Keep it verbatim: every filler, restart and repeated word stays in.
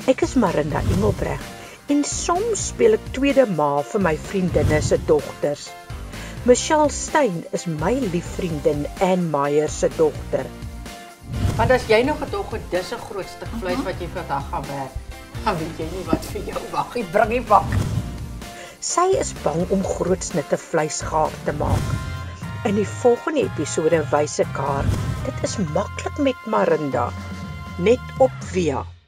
Ek is Marinda Engelbrecht en soms speel ek tweede ma vir my vriendinne se dogters. Michele Steyn is my liefvriendin en Meyer se dogter. Want as jy nog gedog het, dis 'n groot stuk vleis wat jy vandag gaan werk, dan weet jy nie wat vir jou wag nie, bring die bak. Sy is bang om groot snitte vleis gaar te maak. In die volgende episode wys ek haar, dit is maklik met Marinda, net op Via.